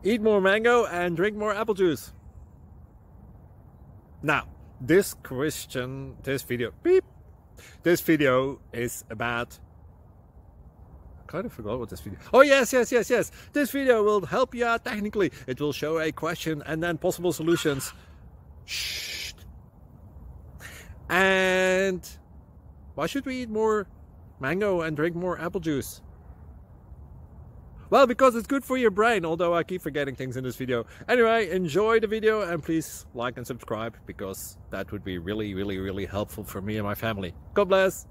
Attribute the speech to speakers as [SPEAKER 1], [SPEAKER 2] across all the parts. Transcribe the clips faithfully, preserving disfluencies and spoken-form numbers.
[SPEAKER 1] Eat more mango and drink more apple juice. Now, this question, this video, beep, this video is about, I kind of forgot what this video, oh yes, yes, yes, yes, this video will help you out technically. It will show a question and then possible solutions. Shh. And why should we eat more mango and drink more apple juice? Well, because it's good for your brain, although I keep forgetting things in this video. Anyway, enjoy the video and please like and subscribe, because that would be really, really, really helpful for me and my family. God bless!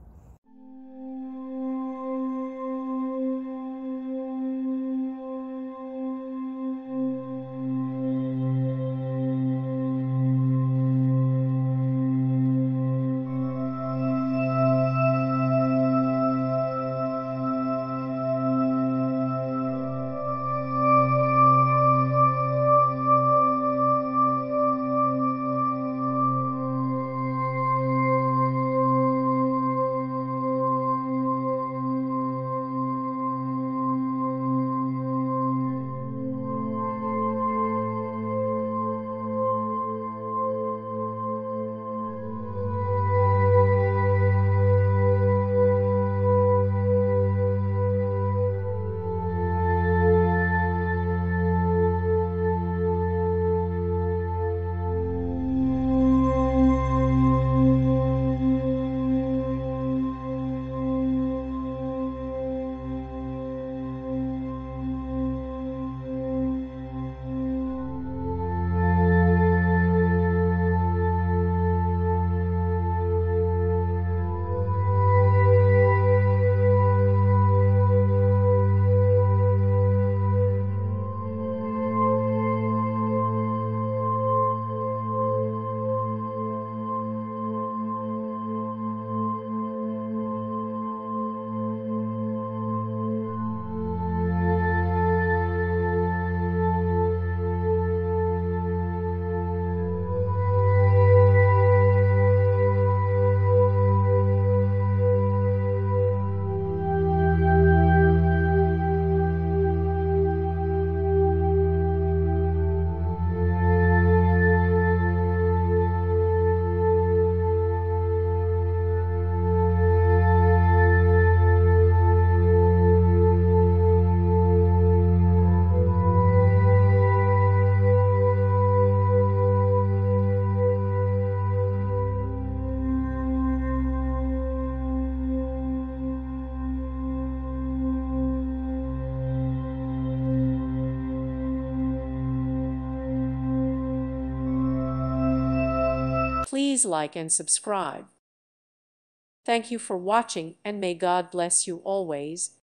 [SPEAKER 2] Please like and subscribe. Thank you for watching, and may God bless you always.